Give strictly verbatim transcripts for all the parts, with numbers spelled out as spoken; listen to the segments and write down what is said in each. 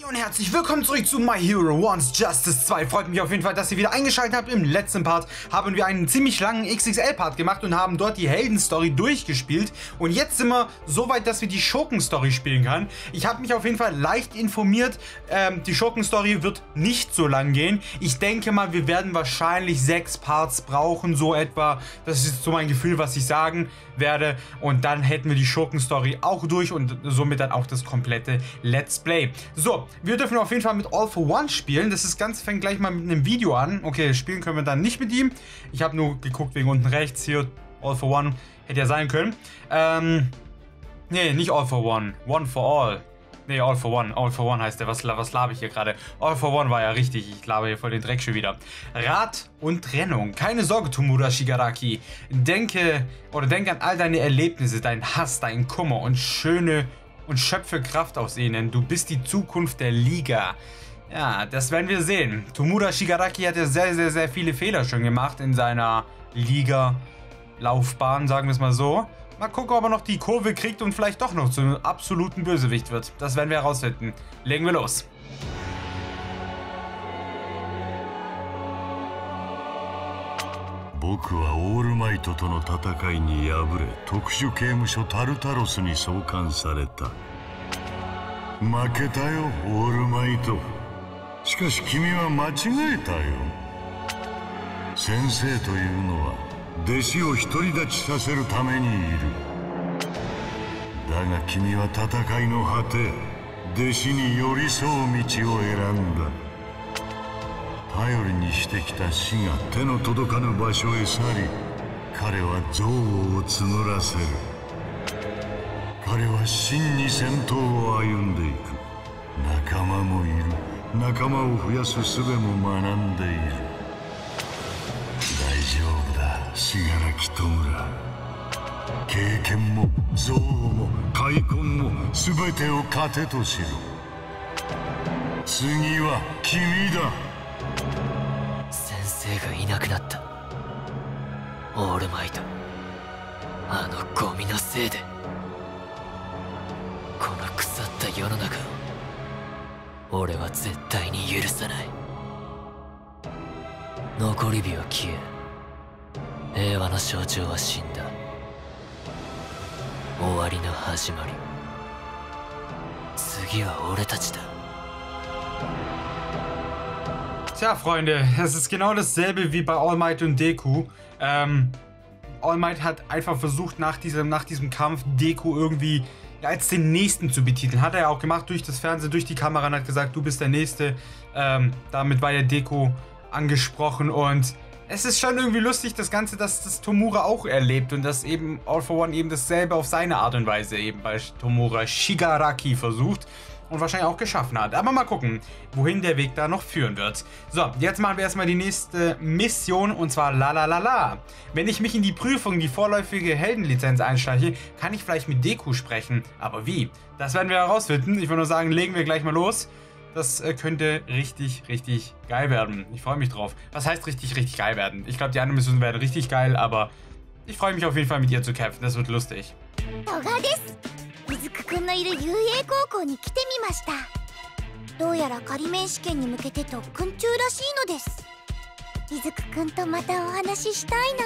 Und herzlich willkommen zurück zu My Hero Wants Justice zwei. Freut mich auf jeden Fall, dass ihr wieder eingeschaltet habt. Im letzten Part haben wir einen ziemlich langen X X L-Part gemacht und haben dort die Heldenstory durchgespielt. Und jetzt sind wir so weit, dass wir die Schurkenstory spielen können. Ich habe mich auf jeden Fall leicht informiert. Ähm, die Schurkenstory wird nicht so lang gehen. Ich denke mal, wir werden wahrscheinlich sechs Parts brauchen, so etwa. Das ist so mein Gefühl, was ich sagen werde. Und dann hätten wir die Schurkenstory auch durch und somit dann auch das komplette Let's Play. So, wir dürfen auf jeden Fall mit All for One spielen. Das ist ganz, fängt gleich mal mit einem Video an. Okay, spielen können wir dann nicht mit ihm. Ich habe nur geguckt wegen unten rechts hier. All for One hätte ja sein können. Ähm, nee, nicht All for One. One for All. Nee, All for One. All for One heißt der. Was, was labe ich hier gerade? All for One war ja richtig. Ich labe hier voll den Dreck schon wieder. Rat und Trennung. Keine Sorge, Tomura Shigaraki. Denke oder denke an all deine Erlebnisse, deinen Hass, deinen Kummer und schöne und schöpfe Kraft aus ihnen. Du bist die Zukunft der Liga. Ja, das werden wir sehen. Tomura Shigaraki hat ja sehr, sehr, sehr viele Fehler schon gemacht in seiner Liga-Laufbahn, sagen wir es mal so. Mal gucken, ob er noch die Kurve kriegt und vielleicht doch noch zum absoluten Bösewicht wird. Das werden wir herausfinden. Legen wir los. 僕はオールマイトとの戦いに敗れ特殊刑務所タルタロスに送還された。負けたよオールマイト。しかし君は間違えたよ。先生というのは弟子を独り立ちさせるためにいる。だが君は戦いの果て弟子に寄り添う道を選んだ。頼りにしてきた死が手の届かぬ場所へ去り、彼は憎悪を募らせる。彼は真に戦闘を歩んでいく。仲間もいる。仲間を増やす術も学んでいる。大丈夫だ、信楽戸村。経験も憎悪も開墾も全てを糧としろ。次は君だ。 先生がいなくなった。オールマイト、あのゴミのせいで。この腐った世の中を俺は絶対に許さない。残り火は消え、平和の象徴は死んだ。終わりの始まり。次は俺たちだ。 Tja, Freunde, es ist genau dasselbe wie bei All Might und Deku. Ähm, All Might hat einfach versucht, nach diesem, nach diesem Kampf Deku irgendwie ja, als den Nächsten zu betiteln. Hat er ja auch gemacht durch das Fernsehen, durch die Kamera und hat gesagt, du bist der Nächste. Ähm, damit war ja Deku angesprochen und es ist schon irgendwie lustig, das Ganze, dass das Tomura auch erlebt und dass eben All for One eben dasselbe auf seine Art und Weise eben bei Tomura Shigaraki versucht. Und wahrscheinlich auch geschaffen hat. Aber mal gucken, wohin der Weg da noch führen wird. So, jetzt machen wir erstmal die nächste Mission und zwar la la la la. Wenn ich mich in die Prüfung, die vorläufige Heldenlizenz einschleiche, kann ich vielleicht mit Deku sprechen. Aber wie? Das werden wir herausfinden. Ich würde nur sagen, legen wir gleich mal los. Das äh, könnte richtig, richtig geil werden. Ich freue mich drauf. Was heißt richtig, richtig geil werden? Ich glaube, die anderen Missionen werden richtig geil, aber ich freue mich auf jeden Fall mit ihr zu kämpfen. Das wird lustig. いずくくんのいる遊泳高校に来てみました。どうやら仮免試験に向けて特訓中らしいのです。いずくくんとまたお話ししたいな。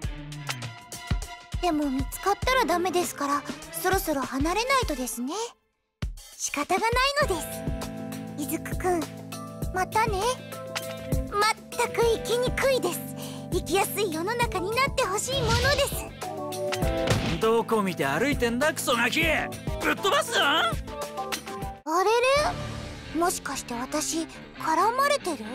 でも見つかったらダメですから、そろそろ離れないとですね。仕方がないのです。いずくくん、またね。まったく生きにくいです。生きやすい世の中になってほしいものです。 どこ見て歩いてんだクソガキ。ぶっ飛ばすぞ。あれれ、もしかして私絡まれてる？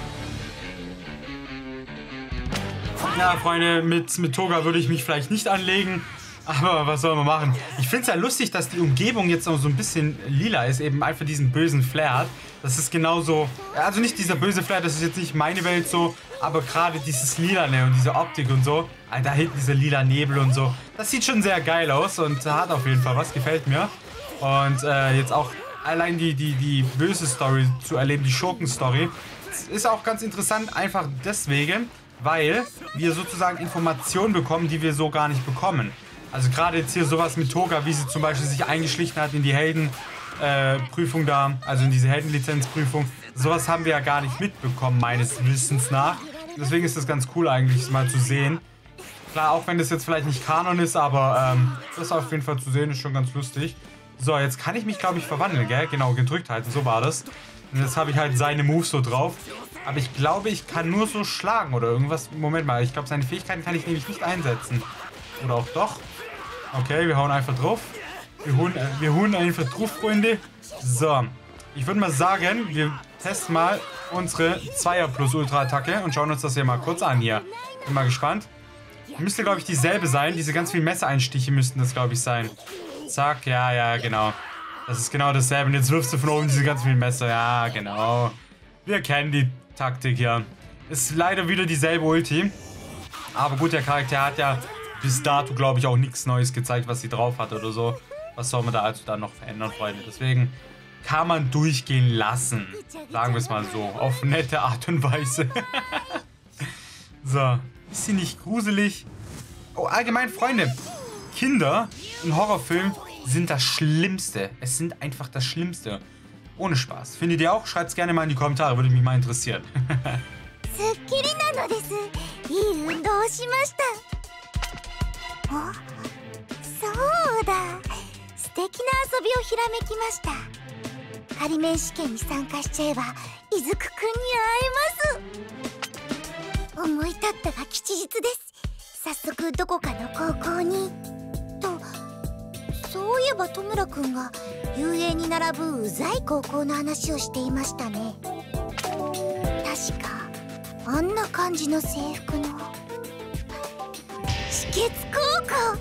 Ja, Freunde, mit, mit Toga würde ich mich vielleicht nicht anlegen. Aber was soll man machen? Ich finde es ja lustig, dass die Umgebung jetzt noch so ein bisschen lila ist. Eben einfach diesen bösen Flair hat. Das ist genauso... Also nicht dieser böse Flair, das ist jetzt nicht meine Welt so. Aber gerade dieses Lilane und diese Optik und so. Da hinten dieser lila Nebel und so. Das sieht schon sehr geil aus und hat auf jeden Fall was. Gefällt mir. Und äh, jetzt auch allein die, die, die böse Story zu erleben, die Schurken-Story. Ist auch ganz interessant, einfach deswegen, weil wir sozusagen Informationen bekommen, die wir so gar nicht bekommen. Also gerade jetzt hier sowas mit Toga, wie sie zum Beispiel sich eingeschlichen hat in die Helden, äh, Prüfung da, also in diese Heldenlizenzprüfung. Sowas haben wir ja gar nicht mitbekommen, meines Wissens nach. Deswegen ist das ganz cool eigentlich, mal zu sehen. Klar, auch wenn das jetzt vielleicht nicht Kanon ist, aber ähm, das auf jeden Fall zu sehen ist schon ganz lustig. So, jetzt kann ich mich, glaube ich, verwandeln, gell? Genau, gedrückt halten, so war das. Und jetzt habe ich halt seine Moves so drauf. Aber ich glaube, ich kann nur so schlagen oder irgendwas. Moment mal, ich glaube, seine Fähigkeiten kann ich nämlich nicht einsetzen. Oder auch doch. Okay, wir hauen einfach drauf. Wir holen, äh, wir holen einfach drauf, Freunde. So, ich würde mal sagen, wir testen mal unsere Zweier plus Ultra-Attacke und schauen uns das hier mal kurz an hier. Bin mal gespannt. Müsste, glaube ich, dieselbe sein. Diese ganz vielen Messereinstiche müssten das, glaube ich, sein. Zack, ja, ja, genau. Das ist genau dasselbe. Und jetzt wirfst du von oben diese ganz vielen Messer. Ja, genau. Wir kennen die Taktik hier. Ist leider wieder dieselbe Ulti. Aber gut, der Charakter hat ja bis dato, glaube ich, auch nichts Neues gezeigt, was sie drauf hat oder so. Was soll man da also dann noch verändern, Freunde? Deswegen kann man durchgehen lassen. Sagen wir es mal so. Auf nette Art und Weise. So. Ist sie nicht gruselig? Oh, allgemein, Freunde. Kinder in Horrorfilmen sind das Schlimmste. Es sind einfach das Schlimmste. Ohne Spaß. Findet ihr auch? Schreibt es gerne mal in die Kommentare. Würde mich mal interessieren. そういえば戸村くんが遊泳に並ぶうざい高校の話をしていましたね。確かあんな感じの制服の止血高校。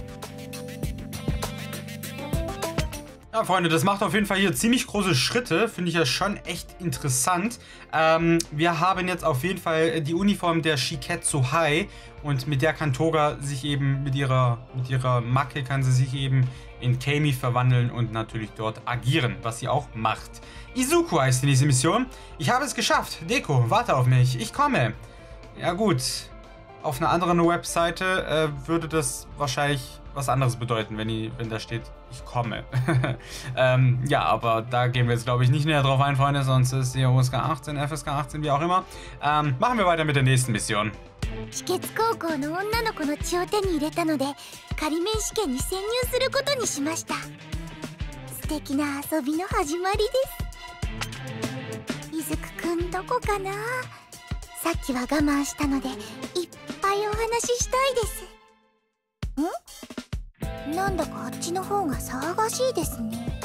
Ja, Freunde, das macht auf jeden Fall hier ziemlich große Schritte. Finde ich ja schon echt interessant. Ähm, wir haben jetzt auf jeden Fall die Uniform der Shiketsu High. Und mit der kann Toga sich eben, mit ihrer, mit ihrer Macke kann sie sich eben in Kami verwandeln und natürlich dort agieren, was sie auch macht. Izuku heißt die nächste Mission. Ich habe es geschafft. Deko, warte auf mich. Ich komme. Ja gut. Auf einer anderen Webseite äh, würde das wahrscheinlich was anderes bedeuten, wenn, die, wenn da steht, ich komme. ähm, ja, aber da gehen wir jetzt, glaube ich, nicht näher drauf ein, Freunde, sonst ist hier U S K achtzehn, F S K achtzehn, wie auch immer. Ähm, machen wir weiter mit der nächsten Mission. 止血高校の女の子の血を手に入れたので仮免試験に潜入することにしました。素敵な遊びの始まりです。いずくくんどこかな。さっきは我慢したのでいっぱいお話ししたいです。ん？なんだかあっちの方が騒がしいですね。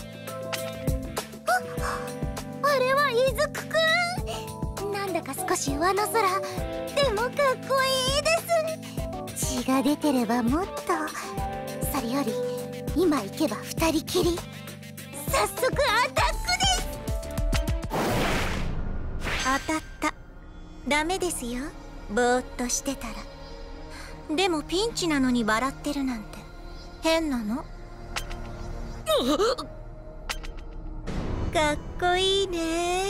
あ、あれはいずくくん。なんだか少し上の空。でもかっこいいです。血が出てればもっと。それより今行けば二人きり。早速アタックです。当たった。ダメですよ。ぼーっとしてたら。でもピンチなのに笑ってるなんて変なの。かっこいいね。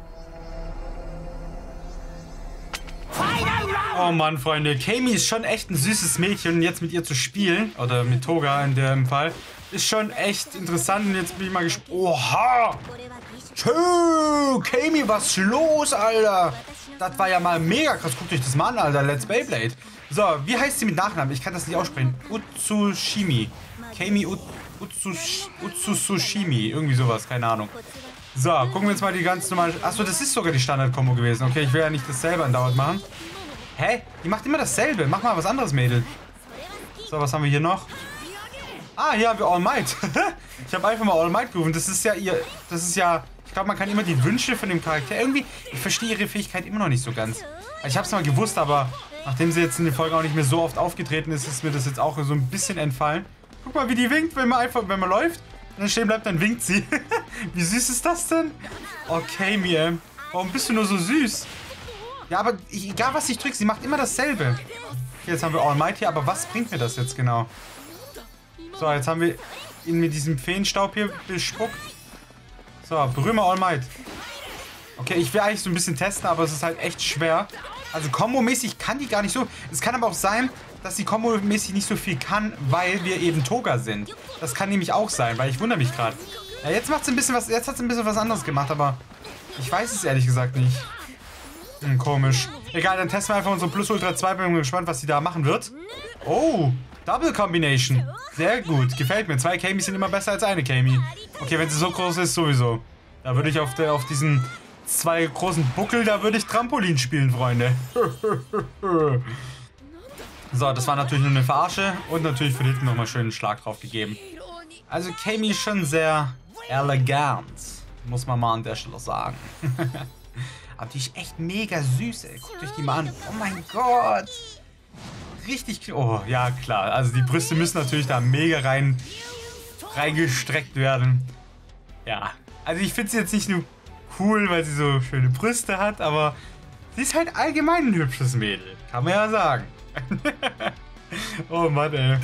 Oh Mann, Freunde, Kami ist schon echt ein süßes Mädchen und jetzt mit ihr zu spielen, oder mit Toga in dem Fall, ist schon echt interessant und jetzt bin ich mal gespannt. Oha! Tschö, Kami, was ist los, Alter? Das war ja mal mega krass. Guckt euch das mal an, Alter. Let's Beyblade. So, wie heißt sie mit Nachnamen? Ich kann das nicht aussprechen. Utsushimi. Kami Utsus Utsushimi. Irgendwie sowas, keine Ahnung. So, gucken wir uns mal die ganz normale... Achso, das ist sogar die Standard-Kombo gewesen. Okay, ich will ja nicht dasselbe andauernd machen. Hä? Die macht immer dasselbe. Mach mal was anderes, Mädel. So, was haben wir hier noch? Ah, hier haben wir All Might. Ich habe einfach mal All Might gerufen. Das ist ja ihr... Das ist ja... Ich glaube, man kann immer die Wünsche von dem Charakter... Irgendwie... Ich verstehe ihre Fähigkeit immer noch nicht so ganz. Also ich habe es mal gewusst, aber... Nachdem sie jetzt in den Folgen auch nicht mehr so oft aufgetreten ist, ist mir das jetzt auch so ein bisschen entfallen. Guck mal, wie die winkt, wenn man einfach... Wenn man läuft und dann stehen bleibt, dann winkt sie. Wie süß ist das denn? Okay, mir. Warum bist du nur so süß? Ja, aber ich, egal was ich drücke, sie macht immer dasselbe. Okay, jetzt haben wir All Might hier, aber was bringt mir das jetzt genau? So, jetzt haben wir ihn mit diesem Feenstaub hier bespuckt. So, berühme All Might. Okay, ich will eigentlich so ein bisschen testen, aber es ist halt echt schwer. Also kombomäßig kann die gar nicht so. Es kann aber auch sein, dass sie kombomäßig nicht so viel kann, weil wir eben Toga sind. Das kann nämlich auch sein, weil ich wundere mich gerade. Ja, jetzt macht's ein bisschen was. Jetzt hat's ein bisschen was anderes gemacht, aber ich weiß es ehrlich gesagt nicht. Hm, komisch. Egal, dann testen wir einfach unsere Plus Ultra zwei. Bin gespannt, was sie da machen wird. Oh, Double Combination. Sehr gut. Gefällt mir. Zwei Kamis sind immer besser als eine Kami. Okay, wenn sie so groß ist, sowieso. Da würde ich auf, der, auf diesen zwei großen Buckel, da würde ich Trampolin spielen, Freunde. So, das war natürlich nur eine Verarsche. Und natürlich für hinten nochmal schön einen Schlag drauf gegeben. Also Kami ist schon sehr elegant. Muss man mal an der Stelle sagen. Aber die ist echt mega süß, ey. Guckt euch die mal an. Oh mein Gott. Richtig. Oh, ja, klar. Also die Brüste müssen natürlich da mega rein reingestreckt werden. Ja. Also ich finde sie jetzt nicht nur cool, weil sie so schöne Brüste hat, aber sie ist halt allgemein ein hübsches Mädel. Kann man ja sagen. Oh Mann, ey.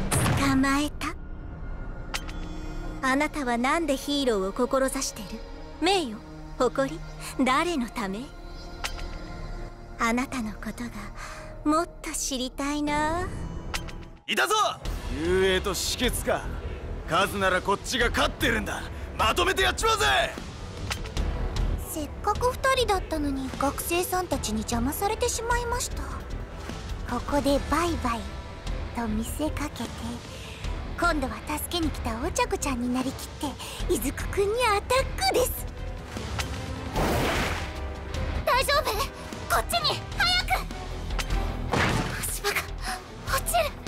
あなたはなんでヒーローを志してる？名誉、誇り、誰のため？あなたのことがもっと知りたいな。 いたぞ！雄英と止血か。数ならこっちが勝ってるんだ。まとめてやっちまうぜ！ せっかく二人だったのに学生さんたちに邪魔されてしまいました。ここでバイバイと見せかけて。 今度は助けに来たお茶子ちゃんになりきってイズクくんにアタックです。大丈夫？こっちに早く！足場が落ちる。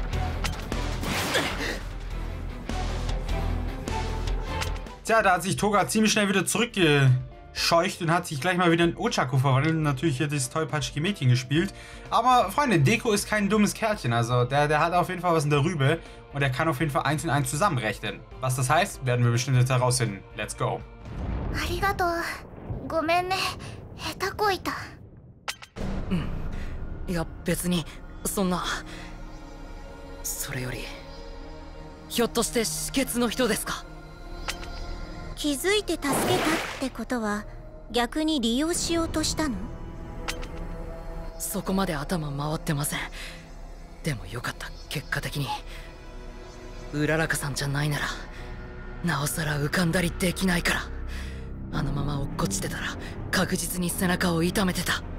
Tja, da hat sich Toga ziemlich schnell wieder zurückgescheucht und hat sich gleich mal wieder in Ochaku verwandelt und natürlich hier das tollpatschige Mädchen gespielt. Aber Freunde, Deko ist kein dummes Kerlchen, also der, der hat auf jeden Fall was in der Rübe. Und er kann auf jeden Fall eins und eins zusammenrechnen. Was das heißt, werden wir bestimmt jetzt herausfinden. Let's go. Arigato. Gomen ne. Heta koita. Hm. Ja, 別にそんな。それより、ひょっとして止血の人ですか？ 気づいて助けたってことは逆に利用しようとしたの？ そこまで頭回ってません。でもよかった、結果的に。 うららかさんじゃないならなおさら浮かんだりできないからあのまま落っこちてたら確実に背中を痛めてた。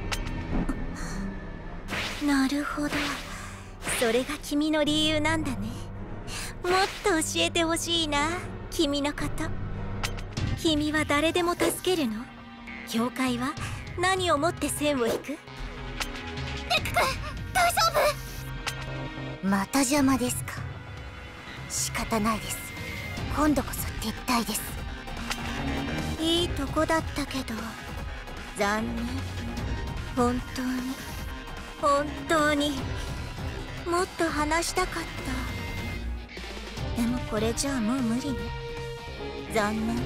なるほど、それが君の理由なんだね。もっと教えてほしいな、君のこと。君は誰でも助けるの？教会は何をもって線を引く？デク君、大丈夫？また邪魔ですか？ 仕方ないです。今度こそ撤退です。いいとこだったけど残念。本当に本当にもっと話したかった。でもこれじゃあもう無理ね。残念。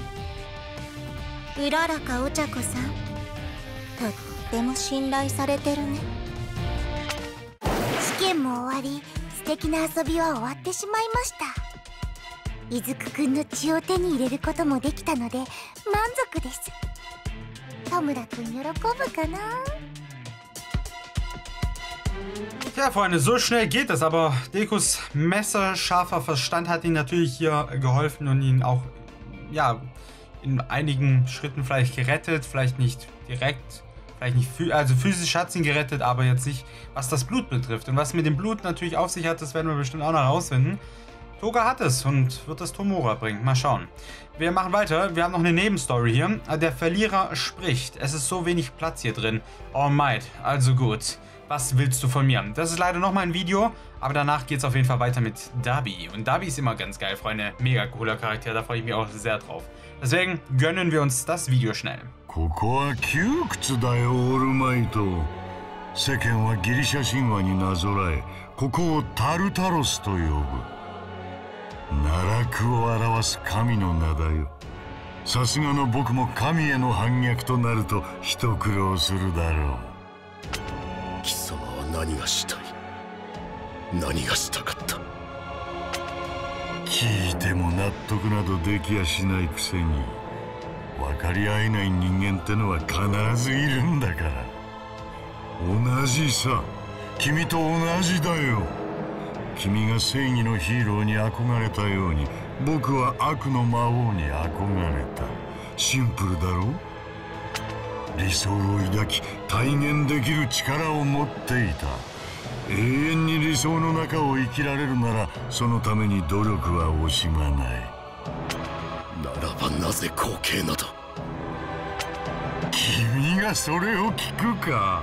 うららかお茶子さん、とっても信頼されてるね。試験も終わり、 素敵な遊びは終わってしまいました。イズクくんの血を手に入れることもできたので満足です。トムラくん喜ぶかな？ Ja, Freunde, so schnell geht es, aber Dekos messerscharfer Verstand hat ihm natürlich hier geholfen und ihn auch, ja, in einigen Schritten vielleicht gerettet, vielleicht nicht direkt. Vielleicht nicht, also physisch hat es ihn gerettet, aber jetzt nicht, was das Blut betrifft. Und was mit dem Blut natürlich auf sich hat, das werden wir bestimmt auch noch herausfinden. Toga hat es und wird das Tomura bringen. Mal schauen. Wir machen weiter. Wir haben noch eine Nebenstory hier. Der Verlierer spricht. Es ist so wenig Platz hier drin. All might. Also gut. Was willst du von mir? Das ist leider noch mal ein Video, aber danach geht es auf jeden Fall weiter mit Dabi. Und Dabi ist immer ganz geil, Freunde. Mega cooler Charakter, da freue ich mich auch sehr drauf. Deswegen gönnen wir uns das Video schnell. ここは窮屈だよ、オールマイト。世間はギリシャ神話になぞらえ、ここをタルタロスと呼ぶ。奈落を表す神の名だよ。さすがの僕も神への反逆となると一苦労するだろう。 貴様は何がしたい？何がしたかった？ 聞いても納得などできやしないくせに。 分かり合えない人間ってのは必ずいるんだから。同じさ、君と同じだよ。君が正義のヒーローに憧れたように僕は悪の魔王に憧れた。シンプルだろう。理想を抱き体現できる力を持っていた。永遠に理想の中を生きられるならそのために努力は惜しまない。 ならばなぜ後継など。 君がそれを聞くか。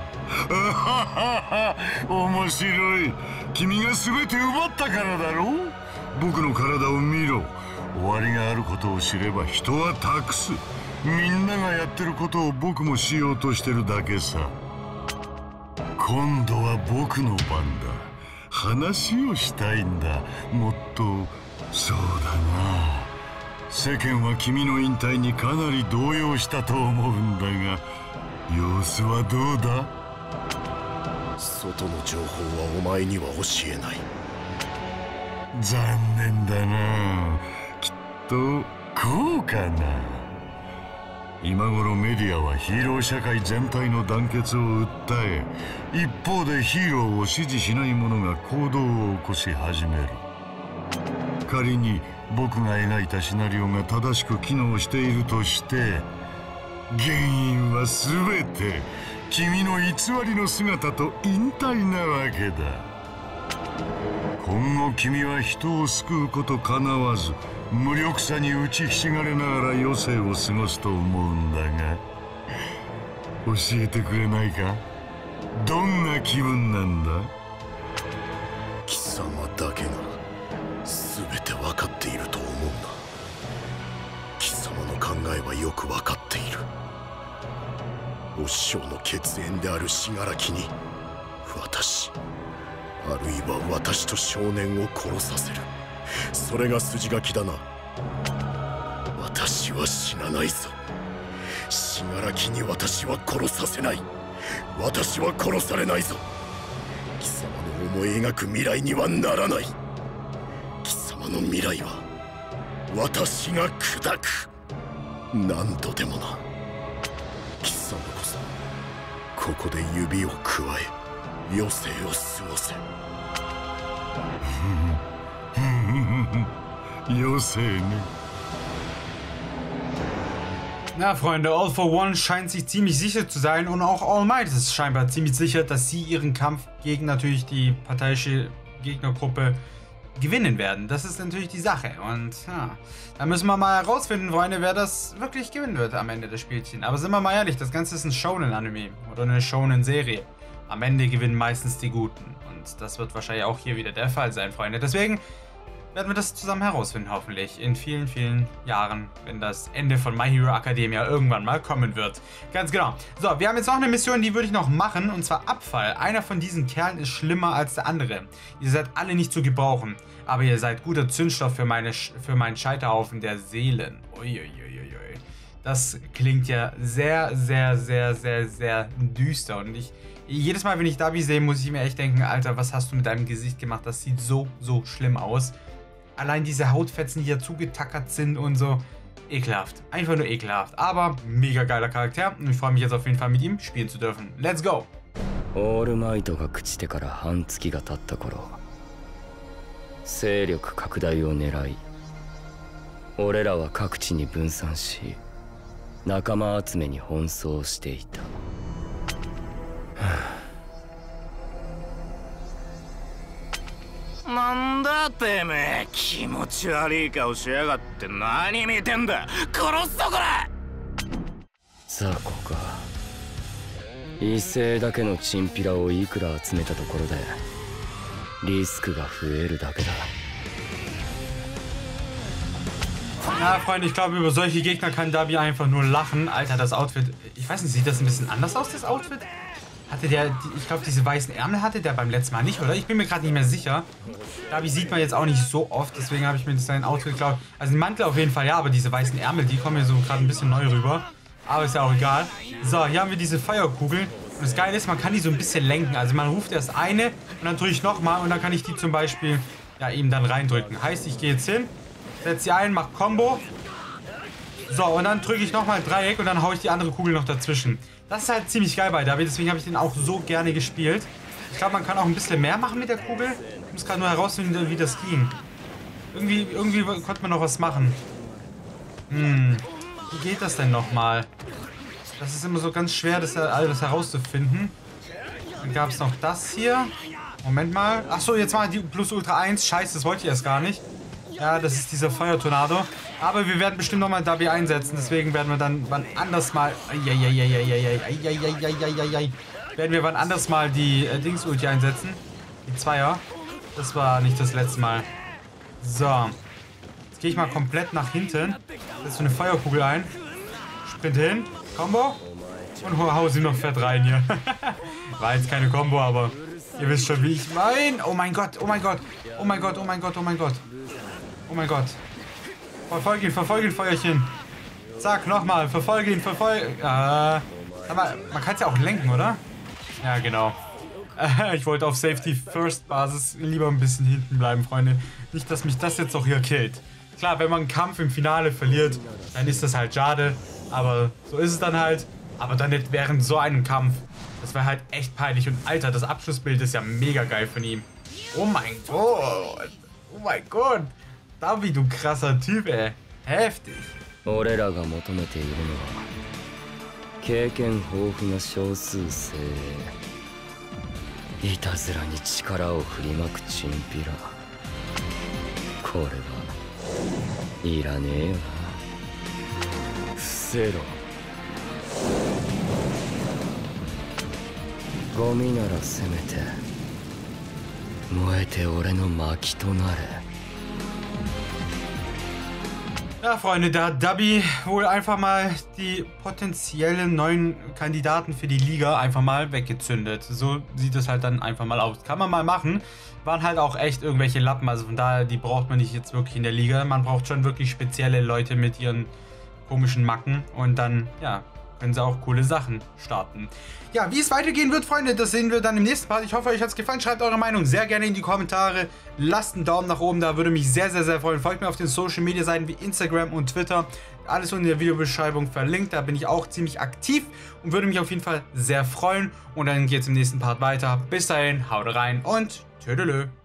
面白い。君が全て奪ったからだろう。僕の体を見ろ。終わりがあることを知れば人は託す。みんながやってることを僕もしようとしてるだけさ。今度は僕の番だ。話をしたいんだ。もっと。そうだな。世間は君の引退にかなり動揺したと思うんだが、様子はどうだ？ 外の情報はお前には教えない。 残念だな。きっとこうかな。今頃メディアはヒーロー社会全体の団結を訴え、一方でヒーローを支持しない者が行動を起こし始める。仮に僕が描いたシナリオが正しく機能しているとして、原因は全て君の偽りの姿と引退なわけだ。今後君は人を救うことかなわず、無力さに打ちひしがれながら余生を過ごすと思うんだが、教えてくれないか？どんな気分なんだ？ 貴様だけが全て分かっていると思うな。貴様の考えはよく分かっている。お師匠の血縁である死柄木に私、あるいは私と少年を殺させる。それが筋書きだな。私は死なないぞ。死柄木に私は殺させない。私は殺されないぞ。貴様の思い描く未来にはならない。貴様の未来は私が砕く。何度でもな。貴様こそここで指をくわえ余生を過ごせ。 余生ね。 Na Freunde, All for One scheint sich ziemlich sicher zu sein und auch All Might ist scheinbar ziemlich sicher, dass sie ihren Kampf gegen natürlich die parteiische Gegnergruppe gewinnen werden. Das ist natürlich die Sache und ja, da müssen wir mal herausfinden, Freunde, wer das wirklich gewinnen wird am Ende des Spielchen. Aber sind wir mal ehrlich, das Ganze ist ein Shonen-Anime oder eine Shonen-Serie. Am Ende gewinnen meistens die Guten und das wird wahrscheinlich auch hier wieder der Fall sein, Freunde. Deswegen werden wir das zusammen herausfinden, hoffentlich, in vielen, vielen Jahren, wenn das Ende von My Hero Academia irgendwann mal kommen wird. Ganz genau. So, wir haben jetzt noch eine Mission, die würde ich noch machen, und zwar Abfall. Einer von diesen Kerlen ist schlimmer als der andere. Ihr seid alle nicht zu gebrauchen, aber ihr seid guter Zündstoff für, meine, für meinen Scheiterhaufen der Seelen. Uiuiuiui. Das klingt ja sehr, sehr, sehr, sehr, sehr düster und ich... Jedes Mal, wenn ich Dabi sehe, muss ich mir echt denken, Alter, was hast du mit deinem Gesicht gemacht? Das sieht so, so schlimm aus. Allein diese Hautfetzen, die hier zugetackert sind und so. Ekelhaft. Einfach nur ekelhaft. Aber mega geiler Charakter. Und ich freue mich jetzt auf jeden Fall mit ihm spielen zu dürfen. Let's go! All Might が朽ちてから半月が経った頃、勢力拡大を狙い、俺らは各地に分散し、仲間集めに奔走していた。 なんだてめえ、気持ち悪い顔しやがって。何見てんだ。殺すぞこら。 雑魚か。異性だけのチンピラをいくら集めたところでリスクが増えるだけだ。 Ja, Freunde, ich glaube, über solche Gegner kann Dabi einfach nur lachen. Alter, das Outfit... Ich weiß nicht, sieht das ein bisschen anders aus, das Outfit? Hatte der... Ich glaube, diese weißen Ärmel hatte der beim letzten Mal nicht, oder? Ich bin mir gerade nicht mehr sicher. Dabi sieht man jetzt auch nicht so oft, deswegen habe ich mir sein Outfit geklaut. Also den Mantel auf jeden Fall, ja, aber diese weißen Ärmel, die kommen mir so gerade ein bisschen neu rüber. Aber ist ja auch egal. So, hier haben wir diese Feuerkugeln. Und das Geile ist, man kann die so ein bisschen lenken. Also man ruft erst eine und dann drücke ich nochmal und dann kann ich die zum Beispiel ja eben dann reindrücken. Heißt, ich gehe jetzt hin, setze sie ein, mache Combo. So, und dann drücke ich nochmal Dreieck und dann haue ich die andere Kugel noch dazwischen. Das ist halt ziemlich geil bei Dabi, deswegen habe ich den auch so gerne gespielt. Ich glaube, man kann auch ein bisschen mehr machen mit der Kugel. Ich muss gerade nur herausfinden, wie das ging. Irgendwie, irgendwie konnte man noch was machen. Hm. Wie geht das denn nochmal? Das ist immer so ganz schwer, das alles herauszufinden. Dann gab es noch das hier. Moment mal. Achso, jetzt war die Plus Ultra eins. Scheiße, das wollte ich erst gar nicht. Ja, das ist dieser Feuertornado. Aber wir werden bestimmt nochmal Dabi einsetzen. Deswegen werden wir dann wann anders mal... Werden wir wann anders mal die äh, Dings-Ulti einsetzen. Die Zweier. Das war nicht das letzte Mal. So. Jetzt gehe ich mal komplett nach hinten. Setze so eine Feuerkugel ein. Sprint hin. Combo. Und hau sie noch fett rein hier. War jetzt keine Combo, aber ihr wisst schon, wie ich meine. Oh mein Gott, oh mein Gott. Oh mein Gott, oh mein Gott, oh mein Gott. Oh mein Gott. Verfolge ihn, verfolge ihn, Feuerchen. Zack, nochmal. Verfolge ihn, verfolge... Äh, aber man kann es ja auch lenken, oder? Ja, genau. Äh, ich wollte auf Safety First Basis lieber ein bisschen hinten bleiben, Freunde. Nicht, dass mich das jetzt auch hier killt. Klar, wenn man einen Kampf im Finale verliert, dann ist das halt schade. Aber so ist es dann halt. Aber dann nicht während so einem Kampf. Das wäre halt echt peinlich. Und Alter, das Abschlussbild ist ja mega geil von ihm. Oh mein Gott. Oh mein Gott. Dabi, du krasser Typ, ey. Heftig. 俺らが求めているのは経験豊富な少数精鋭いたずらに力を振りまくチンピラこれはいらねえよな伏せろゴミならせめて燃えて俺の薪となれ Ja, Freunde, da hat Dabi wohl einfach mal die potenziellen neuen Kandidaten für die Liga einfach mal weggezündet. So sieht es halt dann einfach mal aus. Kann man mal machen. Waren halt auch echt irgendwelche Lappen, also von daher, die braucht man nicht jetzt wirklich in der Liga. Man braucht schon wirklich spezielle Leute mit ihren komischen Macken und dann, ja, können sie auch coole Sachen starten. Ja, wie es weitergehen wird, Freunde, das sehen wir dann im nächsten Part. Ich hoffe, euch hat es gefallen. Schreibt eure Meinung sehr gerne in die Kommentare. Lasst einen Daumen nach oben da, würde mich sehr, sehr, sehr freuen. Folgt mir auf den Social Media Seiten wie Instagram und Twitter. Alles unten in der Videobeschreibung verlinkt. Da bin ich auch ziemlich aktiv und würde mich auf jeden Fall sehr freuen. Und dann geht es im nächsten Part weiter. Bis dahin, haut rein und tschüdelö.